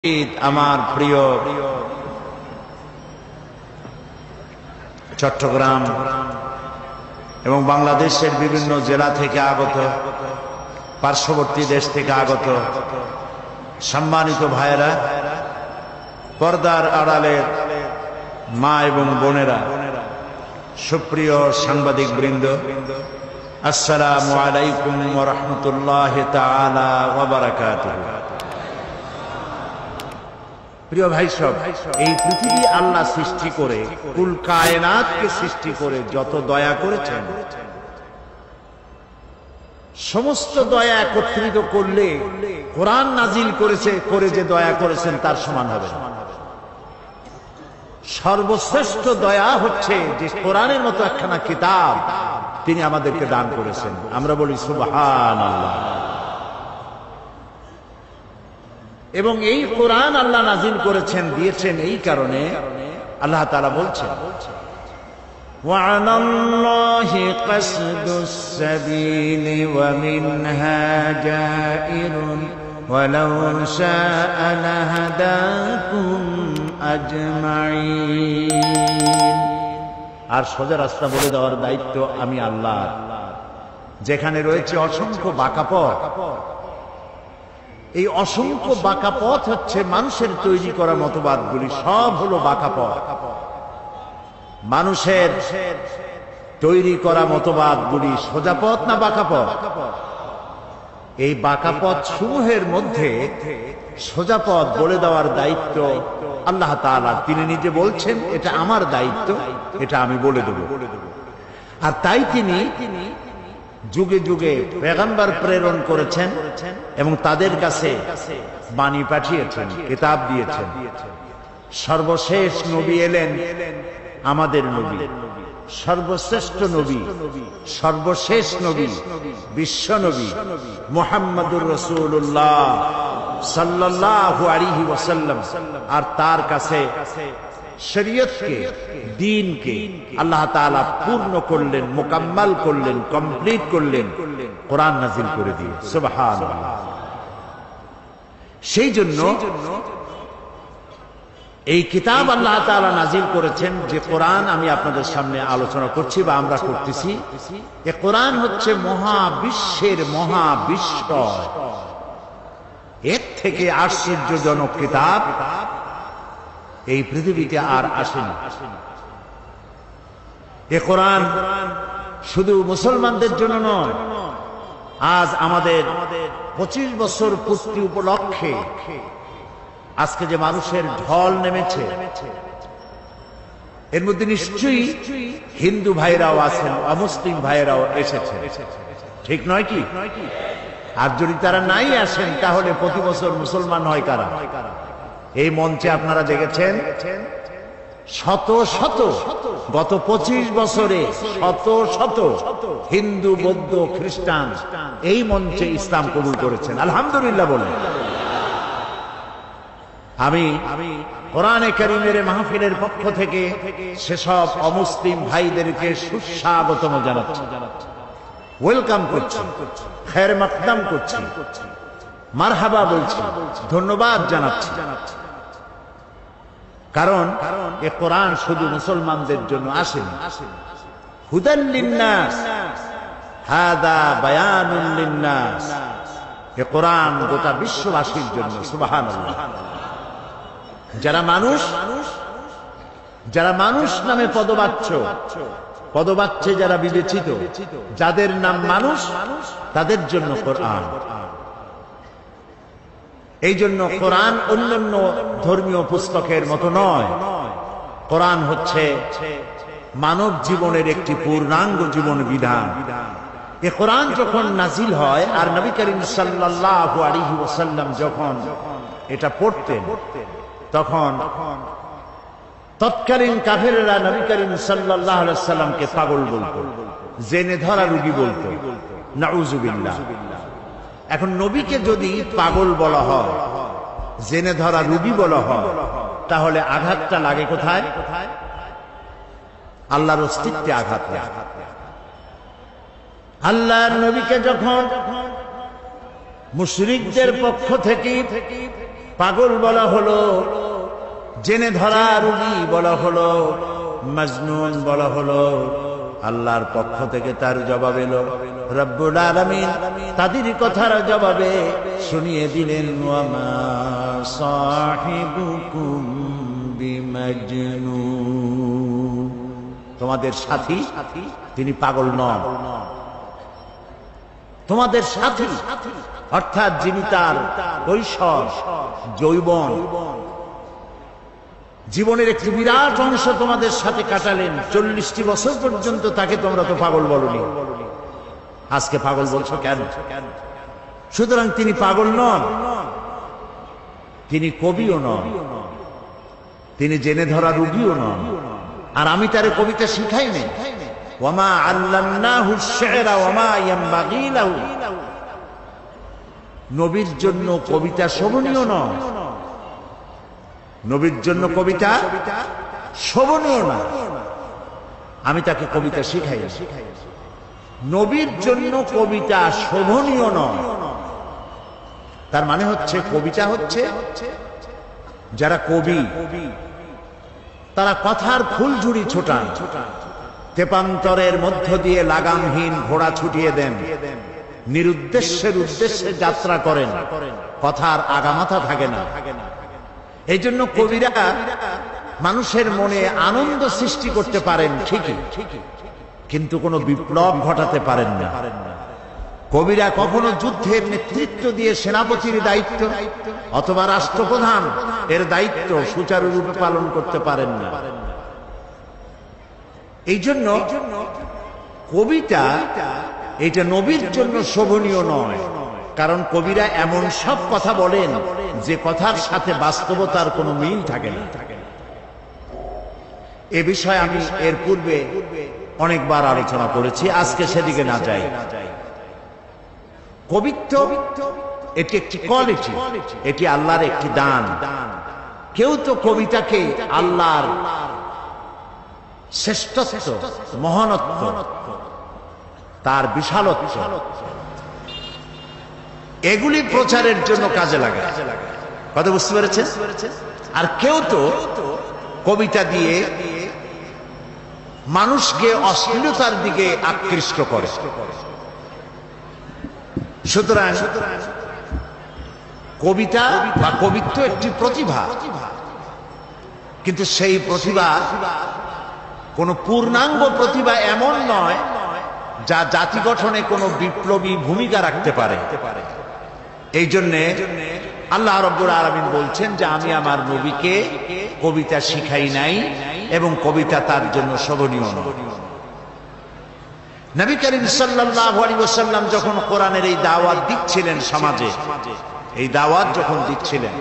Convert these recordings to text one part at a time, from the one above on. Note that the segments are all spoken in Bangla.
আমার প্রিয় চট্টগ্রাম এবং বাংলাদেশের বিভিন্ন জেলা থেকে আগত, পার্শ্ববর্তী দেশ থেকে আগত সম্মানিত ভাইয়েরা, পর্দার আড়ালের মা এবং বোনেরা, সুপ্রিয় সাংবাদিক বৃন্দ, আসসালামু আলাইকুম ওয়া রাহমাতুল্লাহি তাআলা ওয়া বারাকাতুহু। প্রিয় ভাই সব, এই পৃথিবী আল্লাহ সৃষ্টি করে, কুল কায়নাতকে সৃষ্টি করে যত দয়া করেছেন, সমস্ত দয়া একত্রিত করলে কোরআন নাজিল করে যে দয়া করেছেন তার সমান হবে না। সর্বশ্রেষ্ঠ দয়া হচ্ছে যে কোরআনের মতো একখানা কিতাব তিনি আমাদেরকে দান করেছেন। আমরা বলি সুবহানাল্লাহ। এবং এই কোরআন আল্লাহ নাজিল করেছেন, দিয়েছেন এই কারণে আল্লাহ তাআলা বলছেন, ওয়া'আলাল্লাহি কাসদুস সাবিলি ওয়া মিনহা জাইরুন ওয়ালাউ শাআ লাহাদাকুম আজমাইন। আর সোজা রাস্তা বলে দেওয়ার দায়িত্ব আমি আল্লাহ। যেখানে রয়েছে অসংখ্য বাঁকা পথ, এই অসংখ্য বাঁকা পথ হচ্ছে মানুষের তৈরি করা মতবাদগুলি, সব হলো বাঁকা পথ। মানুষের তৈরি করা মতবাদগুলি সোজা পথ না বাঁকা পথ? এই বাঁকা পথ সমূহের মধ্যে সোজা পথ বলে দেওয়ার দায়িত্ব আল্লাহ তাআলা। তিনি নিজে বলছেন, এটা আমার দায়িত্ব, এটা আমি বলে দেব। আর তাই তিনি যুগে যুগে পেগম্বর প্রেরণ করেছেন এবং তাদের কাছে বাণী পাঠিয়েছেন, কিতাব দিয়েছেন। সর্বশেষ নবী এলেন আমাদের নবী, সর্বশ্রেষ্ঠ নবী, সর্বশেষ নবী, বিশ্ব নবী মুহাম্মদুর রাসূলুল্লাহ সাল্লাল্লাহু আলাইহি ওয়াসাল্লাম। আর তার কাছে শরীয়তকে, দ্বীনকে আল্লাহ তাআলা পূর্ণ করলেন, মুকাম্মাল করলেন, কমপ্লিট করলেন কোরআন নাজিল করে দিয়ে। সুবহানাল্লাহ। সেই জন্য এই কিতাব আল্লাহ তাআলা নাজিল করেছেন, যে কোরআন আমি আপনাদের সামনে আলোচনা করছি বা আমরা করতেছি। এই কোরআন হচ্ছে মহাবিশ্বের মহাবিস্ময়। এর থেকে আশ্চর্যজনক কিতাব এই পৃথিবীতে আর আসেনি। এ কোরআন শুধু মুসলমানদের জন্য নয়, আজ আমাদের 25 বছর পূর্তি উপলক্ষে আজকে যে মানুষের ঢল নেমেছে, এর মধ্যে নিশ্চয়ই হিন্দু ভাইরাও আছেন, অমুসলিম ভাইরাও এসেছে, ঠিক নয় কি? আর যদি তারা নাই আসেন, তাহলে প্রতি বছর মুসলমান হয় কারা? এই মঞ্চে আপনারা দেখেছেন শত শত, গত 25 বছরে শত শত হিন্দু, বৌদ্ধ, খ্রিস্টান এই মঞ্চে ইসলাম কবুল করেছেন। আলহামদুলিল্লাহ বলেন। আমি কোরআনে কারীমের মাহফিলের পক্ষ থেকে সেসব অমুসলিম ভাইদেরকে সুস্বাগতম জানাচ্ছি, ওয়েলকাম করছি, খের মাকদাম করছি, মারহাবা বলছি, ধন্যবাদ জানাচ্ছি। কারণ এ কোরআন শুধু মুসলমানদের জন্য আসেনি। হুদাল লিন্নাস, হাদা বায়ানুল লিন্নাস। এ কোরআন গোটা বিশ্ববাসীর জন্য। সুবহানাল্লাহ। যারা মানুষ নামে পদবাচ্য যারা বিবেচিত, যাদের নাম মানুষ, তাদের জন্য কোরআন। এই জন্য কোরআন অন্যান্য ধর্মীয় পুস্তকের মতো নয়। কোরআন হচ্ছে মানব জীবনের একটি পূর্ণাঙ্গ জীবন বিধান। এ কোরআন যখন নাজিল হয়, আর নবী করিম সাল্লাল্লাহু আলাইহি ওয়াসাল্লাম যখন এটা পড়তেন, তখন তৎকালীন কাফেররা নবী করিম সাল্লাল্লাহু আলাইহি ওয়াসাল্লামকে পাগল বলতো, জেনে ধরা রোগী বলতো। নাউযুবিল্লাহ। এখন নবীকে যদি পাগল বলা হয়, জেনে ধরা রোগী বলা হয়, তাহলে আঘাতটা লাগে কোথায়? আল্লাহর অস্তিত্বে আঘাত লাগে। আল্লাহর নবীকে যখন মুশরিকদের পক্ষ থেকে পাগল বলা হলো, জেনে ধরা রোগী বলা হলো, মাজনুন বলা হলো। আল্লাহর পক্ষ থেকে তার জবাব এলো, রব্বুল আলামিন তাদের কথার জবাবে শুনিয়ে দিলেন, ওয়া মা সাহিবুকুম বিমাজনুন, তোমাদের সাথী তিনি পাগল নন। তোমাদের সাথী অর্থাৎ যিনি তার কৈশোর যৌবন জীবনের একটি বিরাট অংশ তোমাদের সাথে কাটালেন, 40টি বছর পর্যন্ত, তাকে তোমরা তো পাগল বলনি, আজকে পাগল বলছো কেন? সুতরাং তিনি পাগল নন, তিনি কবিও নন, তিনি জেনে ধরা রোগীও নন। আর আমি তারে কবিতা শিখাই নাই। ওয়ামা আল্লামনাহু আশ-শি'রা ওয়ামা ইয়ানবাগী লাহু, নবীর জন্য কবিতা শোভনীয় নয়, নবীর জন্য কবিতা শোভনীয় না, আমি তাকে কবিতা শিখাই। নবীর জন্য কবিতা শোভনীয় নয়, তার মানে হচ্ছে কবিতা হচ্ছে যারা কবি তারা কথার ফুলঝুরি ছোটান, তেপান্তরের মধ্য দিয়ে লাগামহীন ঘোড়া ছুটিয়ে দেন, নিরুদ্দেশ্যের উদ্দেশ্যে যাত্রা করেন, কথার আগামাথা থাকে না। এই জন্য কবিরা মানুষের মনে আনন্দ সৃষ্টি করতে পারেন ঠিকই, কিন্তু কোনো বিপ্লব ঘটাতে পারেন না। কবিরা কখনো যুদ্ধের নেতৃত্ব দিয়ে সেনাপতির দায়িত্ব অথবা রাষ্ট্রপ্রধান এর দায়িত্ব সুচারুরূপে পালন করতে পারেন না। এই জন্য কবিতা এটা নবীর জন্য শোভনীয় নয়, কারণ কবিরা এমন সব কথা বলেন যে কথার সাথে বাস্তবতার কোনো মিল থাকে না। এ বিষয়ে আমি এর পূর্বে অনেকবার আলোচনা করেছি, আজকে সেদিকে না যাই। কবিত্ব এটি একটি কোয়ালিটি, এটি আল্লাহর একটি দান। কেউ তো কবিতাকে আল্লাহর শ্রেষ্ঠত্ব, মহানত্ব, তার বিশালত্ব এগুলি প্রচারের জন্য কাজে লাগায়। কথা বুঝতে পেরেছেন? আর কেউ তো কবিতা দিয়ে মানুষকে অশ্লীলতার দিকে আকৃষ্ট করে। সুতরাং কবিতা বা কবিত্ব একটি প্রতিভা, কিন্তু সেই প্রতিভা কোন পূর্ণাঙ্গ প্রতিভা এমন নয় যা জাতি গঠনে কোনো বিপ্লবী ভূমিকা রাখতে পারে। এই জন্যে আল্লাহ রাব্বুল আলামিন বলছেন যে আমি আমার নবীকে কবিতা শিখাই নাই এবং কবিতা তার জন্য শোভনীয় নয়। নবী করিম সাল্লাল্লাহু আলাইহি ওয়াসাল্লাম যখন কোরআনের এই দাওয়াত দিচ্ছিলেন সমাজে, এই দাওয়াত যখন দিচ্ছিলেন,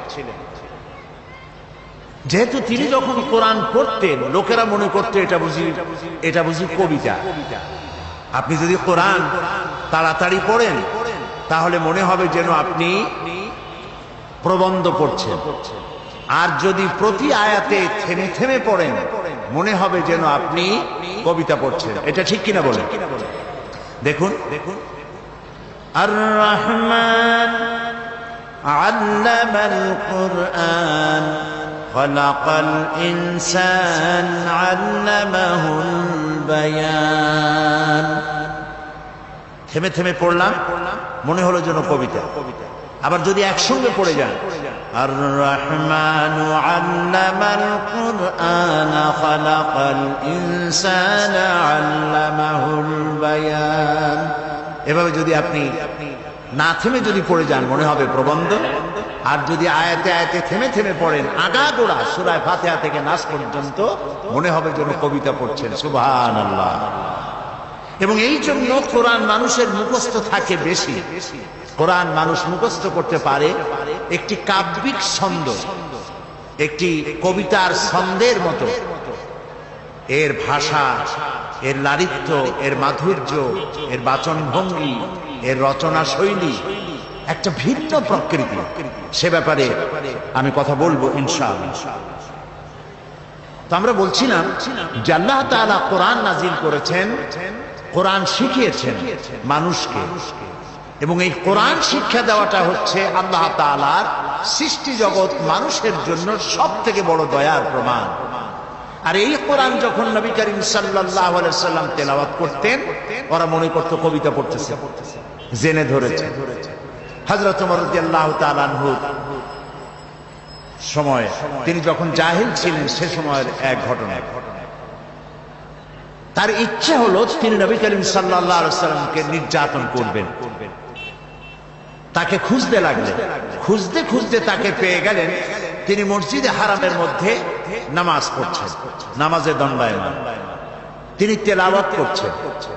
যেহেতু তিনি যখন কোরআন পড়তেন লোকেরা মনে করতে এটা বুঝি কবিতা। আপনি যদি কোরআন তাড়াতাড়ি পড়েন তাহলে মনে হবে যেন আপনি প্রবন্ধ পড়ছেন, আর যদি প্রতি আয়াতে থেমে থেমে পড়েন মনে হবে যেন আপনি কবিতা পড়ছেন। এটা ঠিক কিনা বলেন? দেখুন, আর রহমান আল্লামাল কুরআন খালাকাল ইনসান আল্লামাহুল বায়ান। থেমে থেমে পড়লাম মনে হলো যেন কবিতা। আবার যদি একসঙ্গে পড়ে যান, আর রহমানু আল্লামাল কুরআন খালাকাল ইনসানা আল্লামাহুল বায়ান, এভাবে যদি আপনি না থেমে যদি পড়ে যান মনে হবে প্রবন্ধ। আর যদি আয়াতে আয়াতে থেমে থেমে পড়েন আগাগোড়া সূরা ফাতিহা থেকে নাস পর্যন্ত মনে হবে যেন কবিতা পড়ছেন। সুবহানাল্লাহ। এবং এই জন্য কোরআন মানুষের মুখস্থ থাকে বেশি। কোরআন মানুষ মুখস্থ করতে পারে একটি কাব্যিক ছন্দ, একটি কবিতার ছন্দের মতো। এর ভাষা, এর লালিত্য, এর মাধুর্য, এর বাচন ভঙ্গি, এর রচনা শৈলী একটা ভিন্ন প্রকৃতি। সে ব্যাপারে আমি কথা বলবো ইনশাআল্লাহ। তো আমরা বলছিলাম যে আল্লাহ তাআলা কোরআন নাজিল করেছেন, কোরআন শিখিয়েছেন মানুষকে, এবং এই কোরআন শিক্ষা দেওয়াটা হচ্ছে আল্লাহ তাআলার সৃষ্টি জগৎ মানুষের জন্য সবথেকে বড় দয়ার প্রমাণ। আর এই কোরআন যখন নবী করিম সাল্লাল্লাহু আলাইহি ওয়াসাল্লাম তেলাওয়াত করতেন, ওরা মনে করত কবিতা পড়তেছে, জেনে ধরেছে। হযরত ওমর রাদিয়াল্লাহু তাআলা আনহু সময়, তিনি যখন জাহিল ছিলেন সে সময়ের এক ঘটনা। তার ইচ্ছা হলো তিনি নবী করিম সাল্লাল্লাহু আলাইহি ওয়াসাল্লামকে নির্যাতন করবেন। তাকে খুঁজতে লাগলেন, খুঁজতে খুঁজতে তাকে পেয়ে গেলেন। তিনি মসজিদে হারামের মধ্যে নামাজ পড়ছেন, নামাজে দণ্ডায়মান, তিনি তেলাওয়াত করছেন।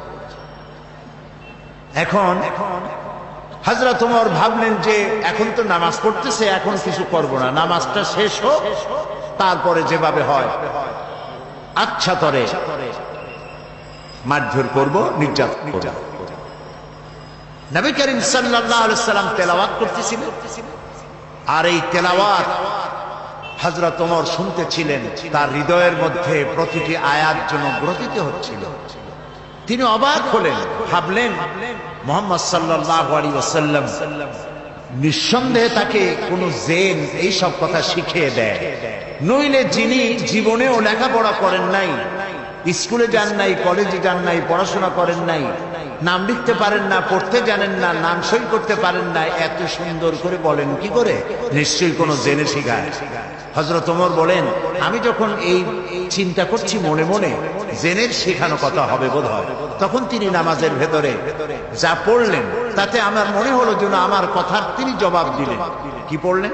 এখন হযরত ওমর ভাবলেন যে এখন তো নামাজ পড়তেছে, এখন কিছু করব না, নামাজটা শেষ হোক, তারপরে যেভাবে হয় আচ্ছা তরে মারধর করব, নির্যাতন করব। নবী করিম সাল্লাল্লাহু আলাইহি ওয়াসাল্লাম তেলাওয়াত করতেছিলেন, আর এই তেলাওয়াত হযরত ওমর শুনতেছিলেন। তার হৃদয়ের মধ্যে প্রতিটি আয়াত যেন গ্রথিত হচ্ছিল। তিনি অবাক হলেন, ভাবলেন মুহাম্মদ সাল্লাল্লাহু আলাইহি ওয়াসাল্লাম নিঃসন্দেহে তাকে কোনো জেন এইসব কথা শিখিয়ে দেয়, নইলে যিনি জীবনেও লেখাপড়া করেন নাই, স্কুলে যান নাই, কলেজে যান নাই, পড়াশোনা করেন নাই, নাম লিখতে পারেন না, পড়তে জানেন না, নাম সই করতে পারেন না, এত সুন্দর করে বলেন কি করে? নিশ্চয়ই কোনো জেনে শিখায়। হযরত ওমর বলেন, আমি যখন এই চিন্তা করছি মনে মনে, জেনের শেখানো কথা হবে বোধহয়, তখন তিনি নামাজের ভেতরে যা পড়লেন তাতে আমার মনে হলো যেন আমার কথার তিনি জবাব দিলেন। কি পড়লেন?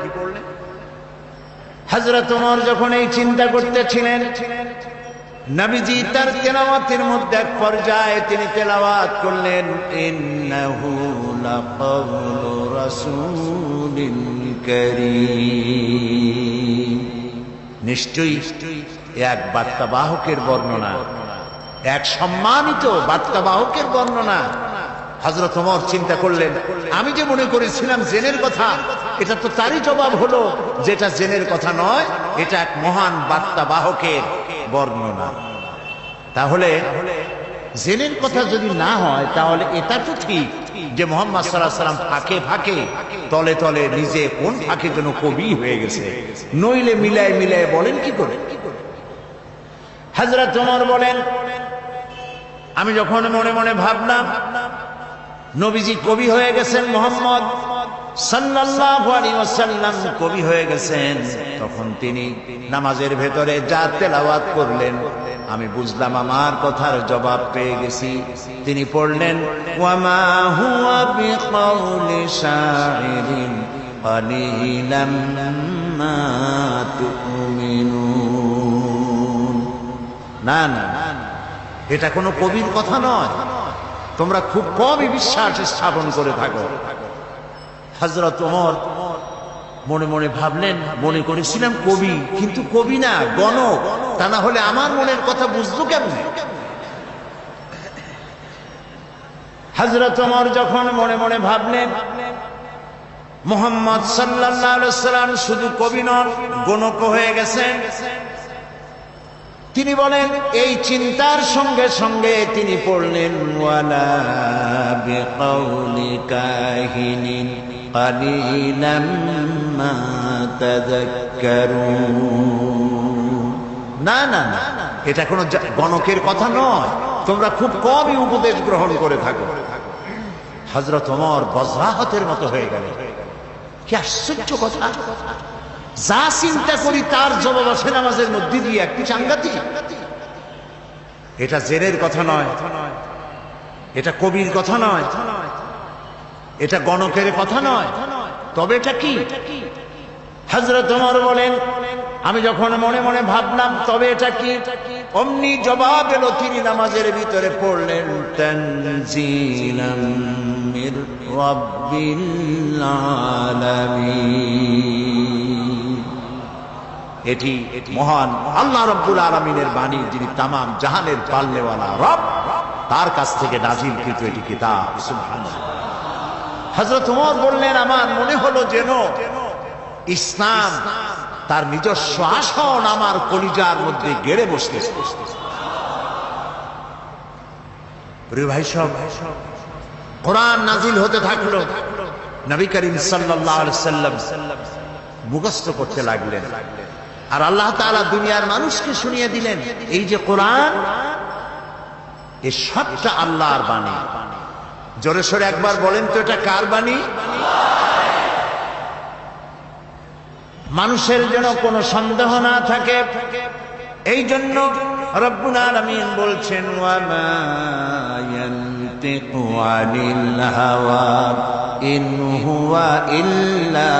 হযরত ওমর যখন এই চিন্তা করতেছিলেন, নবীজি তার তেলাওয়াতের মধ্যে এক পর্যায়ে তিনি তেলাওয়াত করলেন, ইন্নাহু লাকাউলু রাসূলিন কারীম। নিশ্চয়ই এক বার্তাবাহকের বর্ণনা, এক সম্মানিত বার্তাবাহকের বর্ণনা। হযরত ওমর চিন্তা করলেন, আমি যে মনে করেছিলাম জেনের কথা, এটা তো তারই জবাব হলো যেটা জেনের কথা নয়, এটা এক মহান বার্তাবাহকের বর্ণনা। তাহলে জেনের কথা যদি না হয়, তাহলে এটা তো ঠিক যে মুহাম্মদ সাল্লাল্লাহু আলাইহি ওয়াসাল্লাম ফাঁকে ফাঁকে তলে তলে নিজে কোন ফাঁকে যেন কবি হয়ে গেছে, নইলে মিলায় মিলায় বলেন কি করে? হযরত ওমর বলেন, আমি যখন মনে মনে ভাবলাম নবীজি কবি হয়ে গেছেন, মুহাম্মদ সাল্লাল্লাহু আলাইহি ওয়াসাল্লাম কবি হয়ে গেছেন, তখন তিনি নামাজের ভেতরে যা তেলাওয়াত করলেন আমি বুঝলাম আমার কথার জবাব পেয়ে গেছি। তিনি পড়লেন, ওয়ামা হুয়া বিকাউলি শাইরিন কালিলাম মা তুমিনুন। না না, এটা কোনো কবির কথা নয়, তোমরা খুব কমই বিশ্বাস স্থাপন করে থাকো। হযরত ওমর মনে মনে ভাবলেন, মনে করেছিলাম কবি, কিন্তু কবি না, গণক। তা না হলে আমার মনের কথা বুঝলো কেমনে? হযরত ওমর যখন মনে মনে ভাবলেন মুহাম্মদ সাল্লাল্লাহু আলাইহি ওয়াসাল্লাম শুধু কবি নন, গণক হয়ে গেছেন, তিনি বলেন, এই চিন্তার সঙ্গে সঙ্গে তিনি পড়লেন, ওয়ালা বিকাউলি কাহিনিন কালিলাম মা তাযাক্কারুন। না না না, এটা কোনো গণকের কথা নয়, তোমরা খুব কমই উপদেশ গ্রহণ করে থাকো। হযরত ওমর বজ্রাহতের মতো হয়ে গেলেন। কি আশ্চর্য কথা! যা চিন্তা করি তার জবাব আসে নামাজের মধ্যে দিয়ে, একটি সাংঘাতিক। এটা জেনের কথা নয়, এটা কবির কথা নয়, এটা গণকের কথা নয়, তবে এটা কি? হযরত ওমর বলেন, আমি যখন মনে মনে ভাবলাম তবে এটা কি, অমনি জবাব এলো, তিনি নামাজের ভিতরে পড়লেন, তানজিলাম মির রাব্বিল আলামিন। এটি মহান আল্লাহ রাব্বুল আলামিনের বাণী, যিনি তামাম জাহানের পালনেওয়ালা রব, তার কাছ থেকে নাজিলকৃত এটি কিতাব। সুবহানাল্লাহ। হযরত ওমর বললেন, আমার মনে হলো যেন ইসলাম তার নিজস্ব আসন আমার কলিজার মধ্যে গেড়ে বসতেছে। প্রিয় ভাই সব, কোরআন নাজিল হতে থাকলো, নবী করিম সাল্লাল্লাহু আলাইহি ওয়াসাল্লাম মুখস্থ করতে লাগলেন। আর আল্লাহ তাআলা দুনিয়ার মানুষকে শুনিয়ে দিলেন এই যে কোরআন, এই সবটা আল্লাহর বাণী। জোরে সোরে একবার বলেন তো এটা কার বাণী? মানুষের যেন কোনো সন্দেহ না থাকে, এই জন্য রব্বুল আলামিন বলছেন ওয়া মা ইয়ানতিকু আনিল হাওয়া ইন হুয়া ইল্লা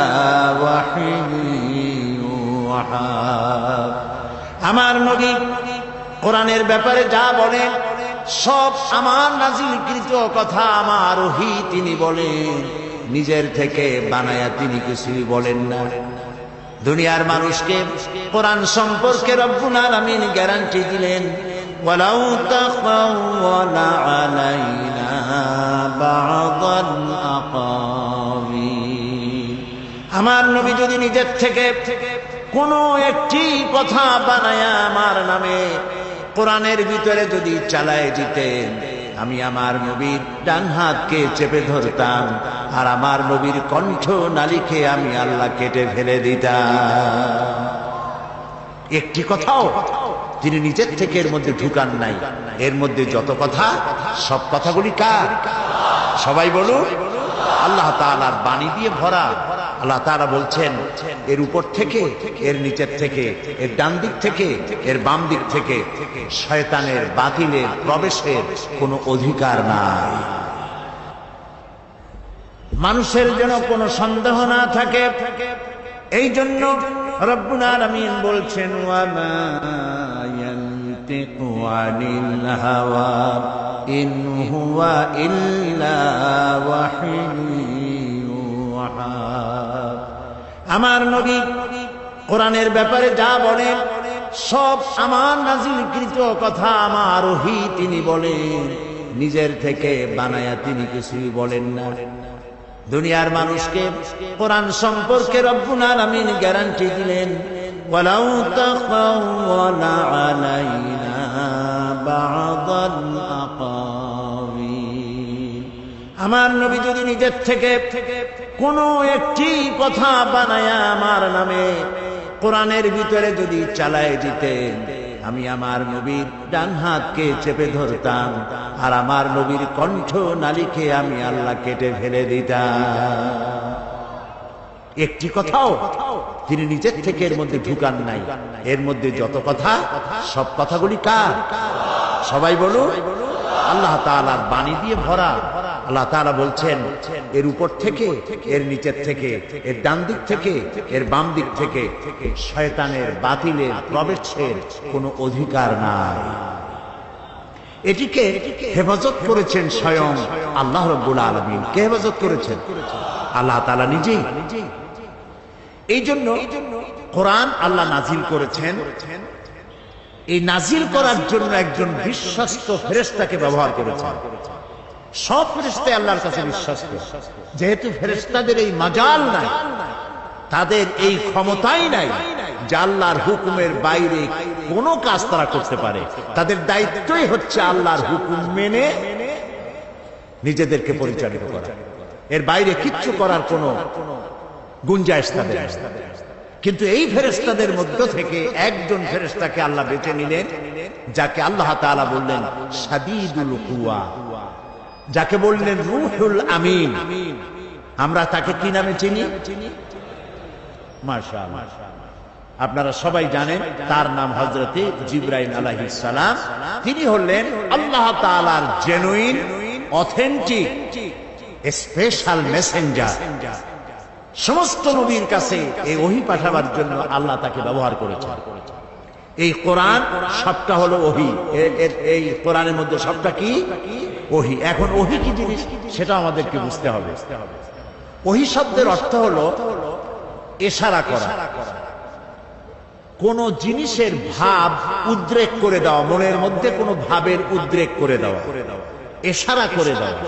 ওয়াহয়ুহা। আমার নবী কোরআনের ব্যাপারে যা বলেন সব আমার নাজিলকৃত কথা, আমার ওহী তিনি বলেন, নিজের থেকে বানায়া তিনি কিছুই বলেন না। দুনিয়ার মানুষকে কোরআন সম্পর্কে রব্বুল আলামিন গ্যারান্টি দিলেন ওয়ালাউ তাকাওয়ালা আলাইনা বা'দাল আকাওয়িল। আমার নবী যদি নিজের থেকে কোনো একটি কথা বানায়া আমার নামে কোরআনের ভিতরে যদি চালায় দিতেন, আমি আমার নবীর ডান হাতকে চেপে ধরতাম, আর আমার নবীর কণ্ঠ নালীকে আমি আল্লাহ কেটে ফেলে দিতাম। একটি কথাও তিনি নিজের থেকে এর মধ্যে ঢুকান নাই। এর মধ্যে যত কথা, সব কথাগুলি কার? সবাই বলুন, আল্লাহ তাআলার বাণী দিয়ে ভরা। আল্লাহ তাআলা বলছেন এর উপর থেকে, এর নিচের থেকে, এর ডান দিক থেকে, এর বাম দিক থেকে শয়তানের বাতিলের প্রবেশের কোনো অধিকার নাই। মানুষের যেন কোনো সন্দেহ না থাকে, এই জন্য রব্বুল আলামিন বলছেন ওয়া মা ইয়ানতিকু আনিল হাওয়া ইন হুয়া ইল্লা ওয়াহয়ুহা। আমার নবী কোরআনের ব্যাপারে যা বলেন সব আমার নাজিলকৃত কথা, আমার ওহী তিনি বলেন, নিজের থেকে বানায়া তিনি কিছুই বলেন না। দুনিয়ার মানুষকে কোরআন সম্পর্কে রব্বুল আলামিন গ্যারান্টি দিলেন ওয়ালাউ তাকাওয়ালা আলাইনা বা'দাল আকাওয়িল। আমার নবী যদি নিজের থেকে কোনো একটি কথা বানায়া আমার নামে কোরআনের ভিতরে যদি চালায় দিতেন, আমি আমার নবীর ডান হাতকে চেপে ধরতাম, আর আমার নবীর কণ্ঠ নালীকে আমি আল্লাহ কেটে ফেলে দিতাম। একটি কথাও তিনি নিজের থেকে এর মধ্যে ঢুকান নাই। এর মধ্যে যত কথা, সব কথাগুলি কার? সবাই বলুন, আল্লাহ তাআলার বাণী দিয়ে ভরা। আল্লাহ তাআলা বলছেন এর উপর থেকে, এর নিচের থেকে, এর ডান দিক থেকে, এর বাম দিক থেকে শয়তানের বাতিলের প্রবেশের কোনো অধিকার নাই। এটিকে হেফাজত করেছেন স্বয়ং আল্লাহ রাব্বুল আলামিন। কে হেফাজত করেছেন? আল্লাহ তাআলা নিজেই। এই জন্য কোরআন আল্লাহ নাজিল করেছেন। এই নাজিল করার জন্য একজন বিশ্বস্ত ফেরেশতাকে ব্যবহার করেছেন। সব ফেরেশতা আল্লাহর কাছে বিশ্বস্ত, যেহেতু ফেরেশতাদের এই মাজাল নাই, তাদের এই ক্ষমতাই নাই যে আল্লাহর হুকুমের বাইরে কোনো কাজ তারা করতে পারে। তাদের দায়িত্বই হচ্ছে আল্লাহর হুকুম মেনে নিজেদেরকে পরিচালিত করা। এর বাইরে কিচ্ছু করার কোনো গুঞ্জাইশ তাদের নেই। কিন্তু এই ফেরেশতাদের মধ্য থেকে একজন ফেরেশতাকে আল্লাহ বেছে নিলেন, যাকে আল্লাহ তাআলা বললেন শাদীদুল কুওয়া, যাকে বললেন রূহুল আমিন। আমরা তাকে কি নামে চিনি? মাশাআল্লাহ, আপনারা সবাই জানেন তার নাম হযরতে জিবরাইল আলাইহিস সালাম। তিনি হলেন আল্লাহ তাআলার জেনুইন, অথেন্টিক, স্পেশাল মেসেঞ্জার। সমস্ত নবীর কাছে এই ওহী পাঠাবার জন্য আল্লাহ তাকে ব্যবহার করেছেন। এই কোরআন সবটা হলো ওহী। এই কোরআনের মধ্যে সবটা কি? ওহী। এখন ওহী কি জিনিস সেটা আমাদেরকে বুঝতে হবে। ওহী শব্দের অর্থ হলো ইশারা করা, কোন জিনিসের ভাব উদ্রেক করে দেওয়া, মনের মধ্যে কোনো ভাবের উদ্রেক করে দেওয়া, ইশারা করে দেওয়া।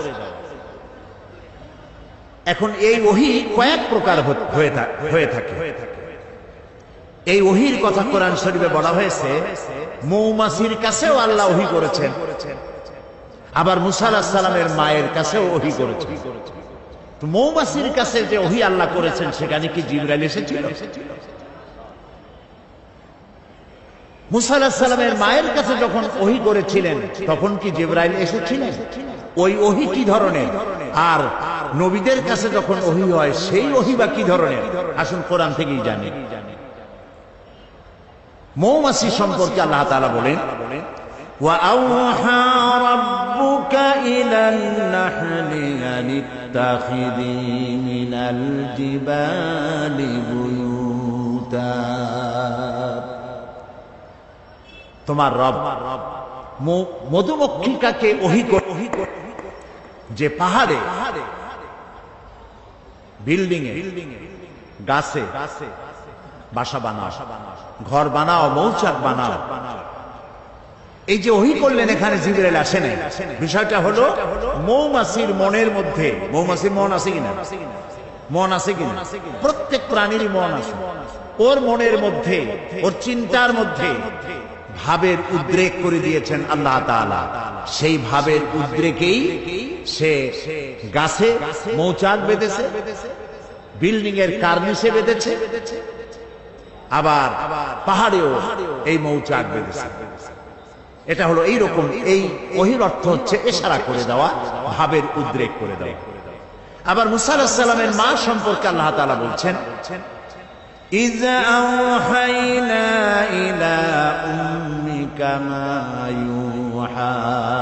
এখন এই ওহী কয়েক প্রকার হয়ে থাকে। এই ওহীর কথা কোরআন শরীফে বলা হয়েছে মৌমাছির কাছেও আল্লাহ ওহী করেছেন, আবার মুসা আলাইহিস সালামের মায়ের কাছেও ওহী করেছেন। তো মৌমাছির কাছে যে ওহী আল্লাহ করেছেন সেখানে কি জিবরাইল এসেছিল? মুসা আলাইহিস সালামের মায়ের কাছে যখন ওহী করেছিলেন তখন কি জিবরাইল এসেছিলেন? ওই ওহী কি ধরনের? আর নবীদের কাছে যখন ওহী হয় সেই ওহী বা কি ধরনের? আসুন কোরআন থেকেই জানি। মৌমাছি সম্পর্কে আল্লাহ তাআলা বলেন, وَأَوْحَى رَبُّكَ إِلَى النَّحْلِ أَنِ اتَّخِذِي مِنَ الْجِبَالِ بُيُوتًا। তোমার রব মধুমক্ষিকাকে ওহী যে পাহাড়ে, বিল্ডিং এ, গাছে বাসা বানাও, ঘর বানাও, মৌচাক বানাও। এই যে ওহী করলেন, এখানে জিবরাইল আসে নাই। বিষয়টা হলো মৌমাছির মনের মধ্যে, মৌমাছির মন আছে কিনা? মন আছে কিনা? প্রত্যেক প্রাণীরই মন আছে। ওর মনের মধ্যে, ওর চিন্তার মধ্যে ভাবের উদ্রেক করে দিয়েছেন আল্লাহ তাআলা। সেই ভাবের উদ্রেকেই সে গাছে মৌচাক বেঁধেছে, বিল্ডিং এর কার্নিশে বেঁধেছে, আবার পাহাড়েও এই মৌচাক বেঁধেছে। এটা হলো এইরকম। এই ওহীর অর্থ হচ্ছে ইশারা করে দেওয়া, ভাবের উদ্রেক করে দেওয়া। আবার মুসা আলাইহিস সালামের মা সম্পর্কে আল্লাহ তাআলা বলছেন, إِذْ أَوْحَيْنَا إِلَى أُمِّكَ مَا يُوحَى।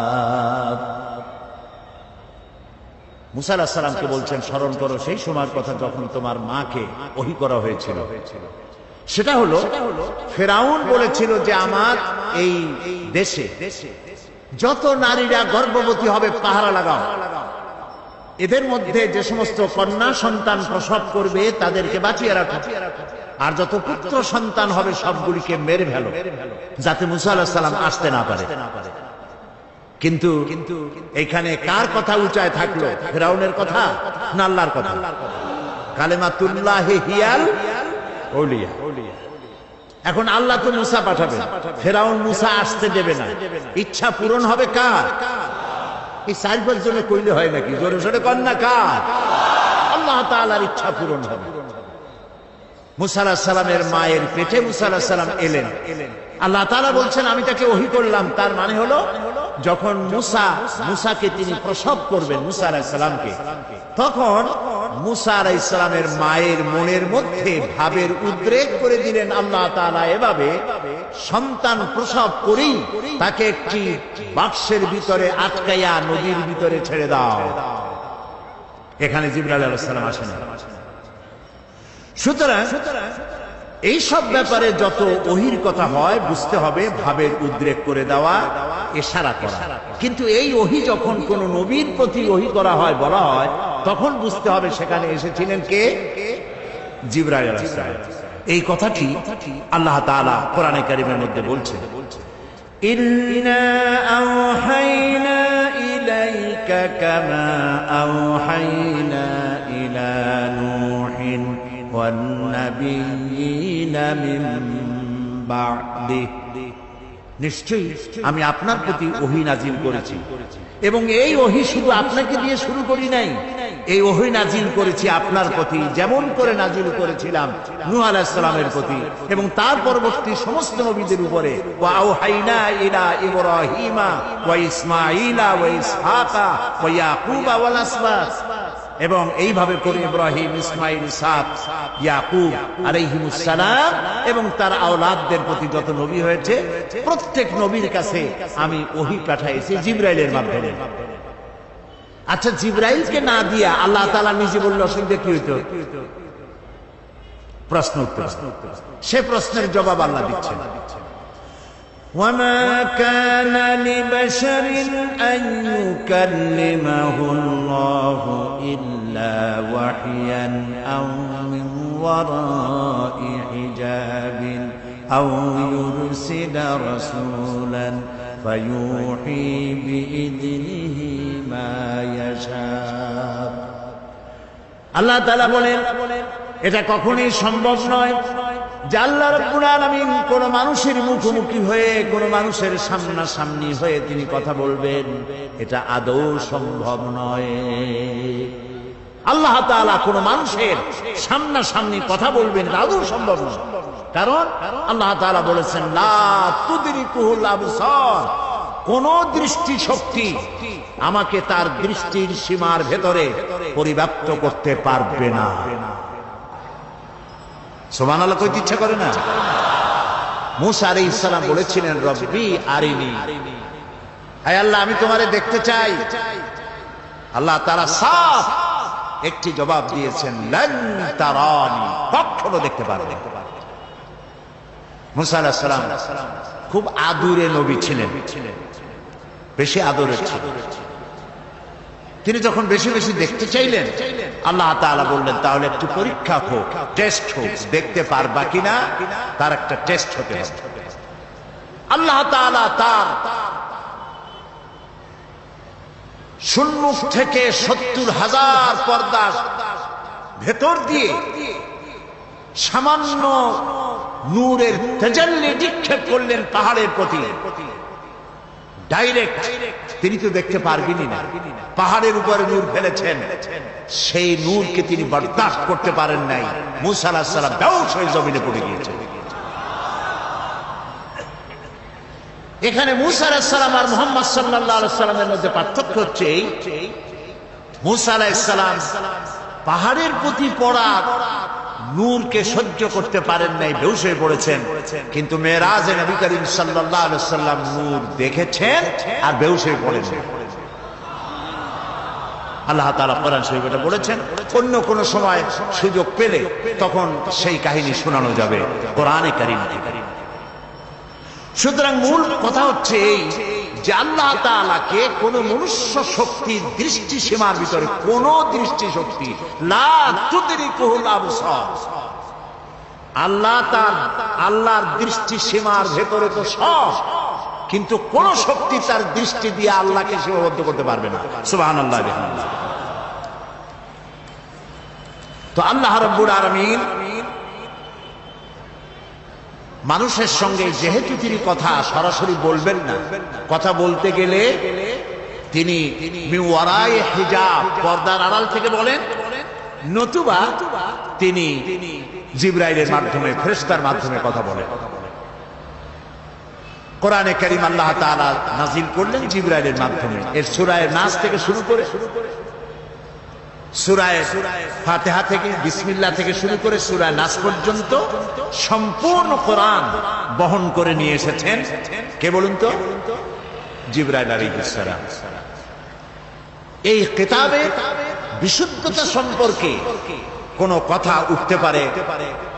মুসা আলাইহিস সালামকে বলছেন, স্মরণ করো সেই সময়ের কথা যখন তোমার মাকে ওহী করা হয়েছিল। সেটা হলো ফেরাউন বলেছিল যে আমার এই দেশে যত নারীরা গর্ভবতী হবে পাহারা লাগাও, এদের মধ্যে যে সমস্ত কন্যা সন্তান প্রসব করবে তাদেরকে বাঁচিয়ে রাখো, আর যত পুত্র সন্তান হবে সবগুলিকে মেরে ফেলো, যাতে মুসা আলাইহিস সালাম আসতে না পারে। কিন্তু এখানে কার কথা উঁচায় থাকলো? ফেরাউনের কথা না আল্লাহর কথা? কালেমাতুল্লাহি হিয়াল আউলিয়া। এখন আল্লাহ তো মুসা পাঠাবেন, ফেরাউন মুসা আসতে দেবে না। ইচ্ছা পূরণ হবে কার? এই 4-5 জনে কইলে হয় নাকি? জোরে জোরে কন না, কার? আল্লাহ তাআলার ইচ্ছা পূরণ হবে। মুসা আলাইহিস সালামের মায়ের পেটে মুসা আলাইহিস সালাম এলেন। আল্লাহ তাআলা বলছেন আমি তাকে ওহী করলাম। তার মানে হলো যখন মুসাকে তিনি প্রসব করবেন, মুসা আলাইহিস সালামকে, তখন মুসা আলাইহিস সালামের মায়ের মনের মধ্যে ভাবের উদ্রেক করে দিলেন আল্লাহ তাআলা এভাবে, সন্তান প্রসব করেই তাকে একটি বাক্সের ভিতরে আটকাইয়া নদীর ভিতরে ছেড়ে দাও। এখানে জিবরাইল আলাইহিস সালাম আসেন। সুতরাং এই সব ব্যাপারে যত ওহীর কথা হয় বুঝতে হবে ভাবের উদ্রেক করে দেওয়া, ইশারা করা। কিন্তু এই ওহী যখন কোন নবীর প্রতি ওহী করা হয়, বলা হয়, তখন বুঝতে হবে সেখানে এসেছিলেন কে? জিবরাইল আলাইহিস সালাম। এই কথাটি আল্লাহ তাআলা কোরআনে কারীমের মধ্যে বলছেন, ইন্না আওহাইনা ইলাইকা কামা আওহাইনা ইলা নূহিন ওয়ান নাবিয়্যিনা মিন বা'দিহি। নিশ্চয়ই আমি আপনার প্রতি ওহী নাজিল করেছি, এবং এই ওহী শুধু আপনাকে দিয়ে শুরু করি নাই, এই ওহী নাজিল করেছি আপনার প্রতি যেমন করে নাজিল করেছিলাম নূহ আলাইহিস সালামের প্রতি এবং তার পরবর্তী সমস্ত নবীদের উপরে। ওয়া আওহাইনা ইলা ইব্রাহিমা ওয়া ইসমাঈলা ওয়া ইসহাকা ওয়া ইয়াকুবা ওয়াল আসবাত। এবং এইভাবে করে ইব্রাহিম, ইসমাইল, ইসহাক, ইয়াকুব আলাইহিমুস সালাম এবং তার আওলাদদের প্রতি যত নবী হয়েছে প্রত্যেক নবীর কাছে আমি ওহী পাঠাইছি জিবরাইলের মাধ্যমে। আচ্ছা, জিবরাইলকে না দিয়া আল্লাহ তাআলা নিজে বললে অসুবিধা কি হইতো? প্রশ্ন উত্তর, সে প্রশ্নের জবাব আল্লাহ দিচ্ছেন। وما كان لبشر أن يكلمه الله إلا وحيا أو من وراء حجاب أو يرسل رسولا فيوحي بإذنه ما يشاء। আল্লাহ তাআলা বলেন এটা কখনোই সম্ভব নয় যে আল্লাহ রাব্বুল আলামিন কোন মানুষের মুখোমুখি হয়ে, কোন মানুষের সামনাসামনি হয়ে তিনি কথা বলবেন। এটা আদৌ সম্ভব নয়। আল্লাহ তাআলা কোন মানুষের সামনাসামনি কথা বলবেন আদৌ সম্ভব নয়, কারণ আল্লাহ তাআলা বলেছেন লা তুদরিকুহুল আবসার, কোন দৃষ্টি শক্তি আমাকে তার দৃষ্টির সীমার ভেতরে পরিব্যাপ্ত করতে পারবে না। সুবহানাল্লাহ কইতে ইচ্ছা করে না? মূসা আলাইহিস সালাম বলেছিলেন রব্বি আরিনি, হে আল্লাহ আমি তোমারে দেখতে চাই। আল্লাহ তাআলা সাফ একটি জবাব দিয়েছেন, লান তারানি, কখনো দেখতে পারবে না। মূসা আলাইহিস সালাম খুব আদুরে নবী ছিলেন, বেশি আদরের ছিলেন। তিনি যখন বেশি বেশি দেখতে চাইলেন, আল্লাহ তাআলা বললেন তাহলে একটু পরীক্ষা হোক, টেস্ট হোক, দেখতে পারবা কিনা তার একটা টেস্ট হতে হবে। আল্লাহ তাআলা তার সম্মুখ থেকে ৭০,০০০ পর্দা ভেতর দিয়ে সামান্য নূরের তাজাল্লি নিক্ষেপ করলেন পাহাড়ের প্রতি, ডাইরেক্ট। তিনি তো দেখতে পারবেনই না, পাহাড়ের উপরে নূর ফেলেছেন, সেই নূরকে তিনি বরদাস্ত করতে পারেন নাই। মূসা আলাইহিস সালাম বেহুশ হয়ে জমিনে পড়ে গিয়েছেন। এখানে মূসা আলাইহিস সালাম আর মুহাম্মদ সাল্লাল্লাহু আলাইহি সাল্লামের মধ্যে পার্থক্য হচ্ছে এই, মূসা আলাইহিস সালাম পাহাড়ের প্রতি পড়া নূরকে সহ্য করতে পারেন নাই, বেহুশ হয়ে পড়েছেন। কিন্তু মেরাজে নবী করিম সাল্লাল্লাহু আলাইহি সাল্লাম নূর দেখেছেন আর বেহুশ হয়ে পড়েছেন। আল্লাহ তাআলা কোরআন শরীফে এটা বলেছেন। অন্য কোন সময় সুযোগ পেলে তখন সেই কাহিনী শোনানো যাবে কোরআনে কারীম থেকে। সুতরাং মূল কথা হচ্ছে এই যে আল্লাহ তাআলাকে কোন মনুষ্য শক্তির দৃষ্টি সীমার ভিতরে, কোন দৃষ্টি শক্তি লা তুদরিকুহুল আবসার, আল্লাহর দৃষ্টি সীমার ভেতরে তো সব, কিন্তু কোন শক্তি তার দৃষ্টি দিয়ে আল্লাহকে সীমাবদ্ধ করতে পারবে না। সুবহানাল্লাহ। তো আল্লাহ রাব্বুল আলামিন মানুষের সঙ্গে যেহেতু তিনি কথা সরাসরি বলবেন না, কথা বলতে গেলে তিনি মিন ওয়ারায়ে হিজাব, পর্দার আড়াল থেকে বলেন, নতুবা তিনি জিবরাইলের মাধ্যমে, ফেরেশতার মাধ্যমে কথা বলেন। কোরআনে কারীম আল্লাহ তাআলা নাযিল করলেন জিবরাইলের মাধ্যমে। এর সূরা নাস থেকে শুরু করে সূরা ফাতিহা থেকে, বিসমিল্লাহ থেকে শুরু করে সূরা নাস পর্যন্ত সম্পূর্ণ কোরআন বহন করে নিয়ে এসেছেন কে বলুন তো? জিবরাইল আলাইহিস সালাম। এই কিতাবের বিশুদ্ধতা সম্পর্কে কোন কথা উঠতে পারে